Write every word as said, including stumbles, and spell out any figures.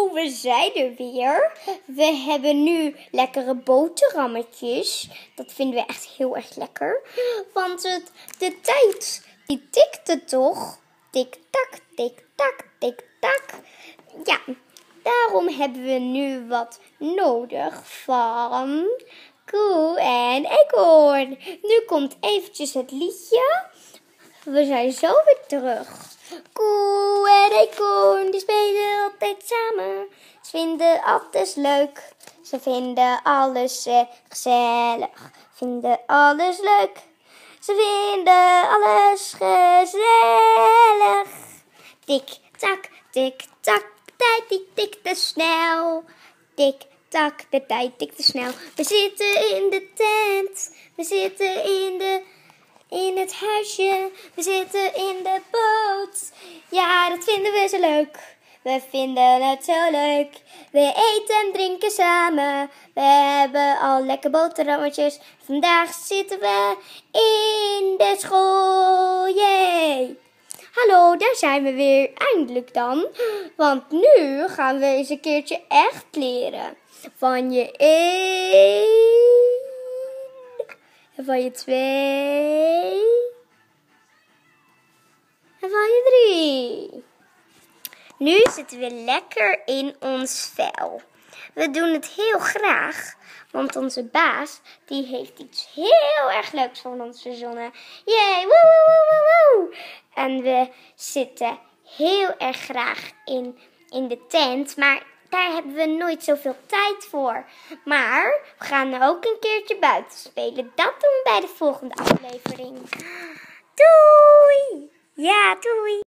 Hallo, we zijn er weer. We hebben nu lekkere boterhammetjes. Dat vinden we echt heel erg lekker. Want het, de tijd, die tikte toch? Tik-tak, tik-tak, tik-tak. Ja, daarom hebben we nu wat nodig van koe en eekhoorn. Nu komt eventjes het liedje. We zijn zo weer terug. Koe en eekhoorn, die spelen altijd samen. Ze vinden alles leuk. Ze vinden alles eh, gezellig. Vinden alles leuk. Ze vinden alles gezellig. Tik, tak, tik, tak, de tijd die tikt te snel. Tik, tak, de tijd tikt te snel. We zitten in de tent. We zitten in de... In het huisje, we zitten in de boot. Ja, dat vinden we zo leuk. We vinden het zo leuk. We eten en drinken samen. We hebben al lekker boterhammetjes. Vandaag zitten we in de school. Yay! Hallo, daar zijn we weer. Eindelijk dan. Want nu gaan we eens een keertje echt leren. Van je één. En van je twee. En van je drie. Nu zitten we lekker in ons vel. We doen het heel graag. Want onze baas, die heeft iets heel erg leuks voor ons verzonnen. Yay, woe, woe, woe, woe. En we zitten heel erg graag in, in de tent. Maar daar hebben we nooit zoveel tijd voor. Maar we gaan ook een keertje buiten spelen. Dat doen we bij de volgende aflevering. Doei! Ja, doei!